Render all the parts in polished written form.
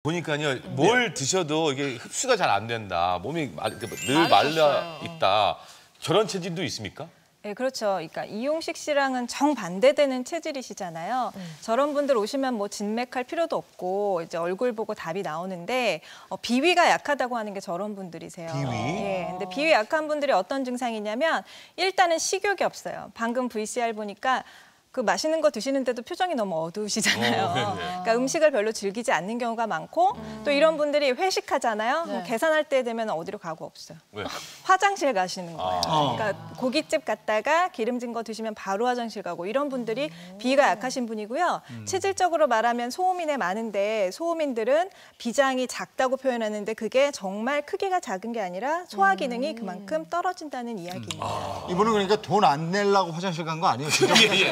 보니까요, 뭘 드셔도 이게 흡수가 잘 안 된다. 몸이 늘 말라 있다. 저런 체질도 있습니까? 네, 그렇죠. 그러니까 이용식 씨랑은 정반대되는 체질이시잖아요. 저런 분들 오시면 뭐 진맥할 필요도 없고 이제 얼굴 보고 답이 나오는데 비위가 약하다고 하는 게 저런 분들이세요. 비위? 예, 근데 비위 약한 분들이 어떤 증상이냐면 일단은 식욕이 없어요. 방금 VCR 보니까 그 맛있는 거 드시는데도 표정이 너무 어두우시잖아요. 그러니까 음식을 별로 즐기지 않는 경우가 많고 또 이런 분들이 회식하잖아요. 뭐 계산할 때 되면 어디로 가고 없어요. 왜? 화장실 가시는 거예요. 그러니까 고깃집 갔다가 기름진 거 드시면 바로 화장실 가고 이런 분들이 비위가 약하신 분이고요. 체질적으로 말하면 소음인에 많은데 소음인들은 비장이 작다고 표현하는데 그게 정말 크기가 작은 게 아니라 소화 기능이 그만큼 떨어진다는 이야기입니다. 이분은 그러니까 돈 안 내려고 화장실 간 거 아니에요? 진짜 예.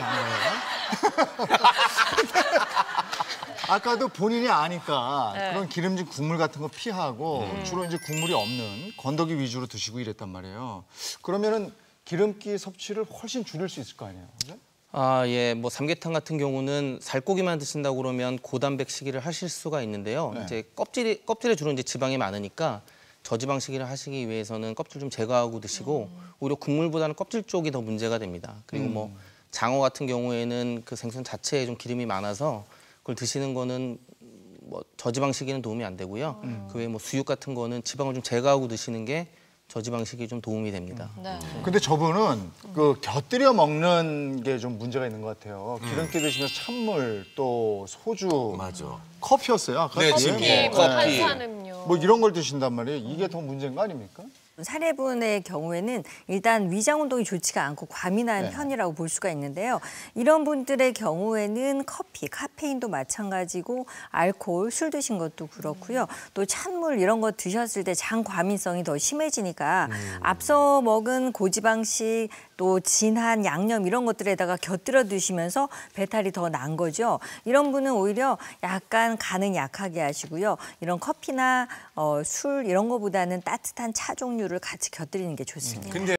아까도 본인이 아니까 그런 기름진 국물 같은 거 피하고 주로 이제 국물이 없는 건더기 위주로 드시고 이랬단 말이에요. 그러면은 기름기 섭취를 훨씬 줄일 수 있을 거 아니에요? 그죠? 예, 뭐 삼계탕 같은 경우는 살코기만 드신다고 그러면 고단백 식이를 하실 수가 있는데요. 이제 껍질에 주로 이제 지방이 많으니까 저지방 식이를 하시기 위해서는 껍질 좀 제거하고 드시고 오히려 국물보다는 껍질 쪽이 더 문제가 됩니다. 그리고 뭐 장어 같은 경우에는 그 생선 자체에 좀 기름이 많아서 그걸 드시는 거는 뭐 저지방식에는 도움이 안 되고요. 그 외에 뭐 수육 같은 거는 지방을 좀 제거하고 드시는 게 저지방식이 좀 도움이 됩니다. 근데 저분은 그 곁들여 먹는 게 좀 문제가 있는 것 같아요. 기름기 드시면서 찬물 또 소주, 맞아. 커피였어요. 아까 네, 지금. 커피, 뭐 커피. 탄산음료. 뭐 이런 걸 드신단 말이에요. 이게 더 문제인 거 아닙니까? 사례분의 경우에는 일단 위장 운동이 좋지가 않고 과민한 편이라고 볼 수가 있는데요. 이런 분들의 경우에는 커피, 카페인도 마찬가지고 알코올, 술 드신 것도 그렇고요. 또 찬물 이런 거 드셨을 때 장 과민성이 더 심해지니까 앞서 먹은 고지방식 또 진한 양념 이런 것들에다가 곁들여 드시면서 배탈이 더 난 거죠. 이런 분은 오히려 약간 간은 약하게 하시고요. 이런 커피나 술 이런 거보다는 따뜻한 차 종류를 같이 곁들이는 게 좋습니다. 근데